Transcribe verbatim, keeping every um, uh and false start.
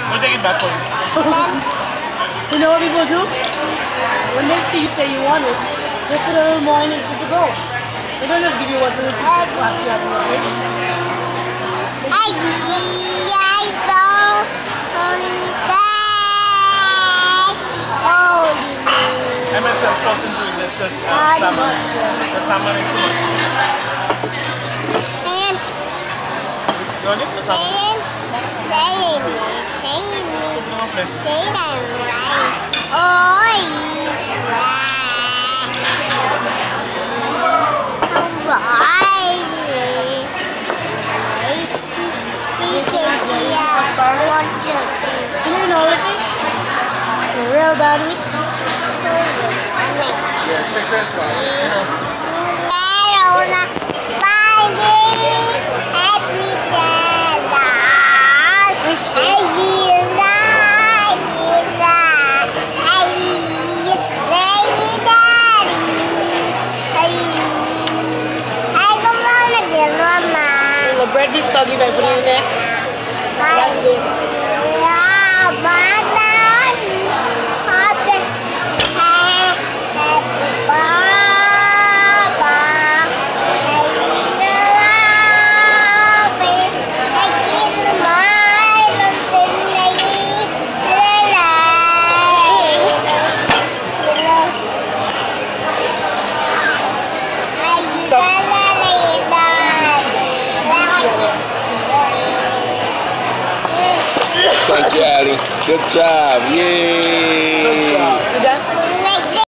We'll take it back for you. You know what people do? When they see you say you want it, they put a little more in it to go. They don't just give you what to do. M S L forcing to lift the uh, salmon. The salmon is too much. And You want it? The salmon? saying it, saying it, No, please. saying it right. Oh, he's right. Right. He says he has one joke. Do you know it's a real battery? Yeah, take this one. The bread be soggy by putting it in there. That's this. Thank you, Ali. Good job. Yay.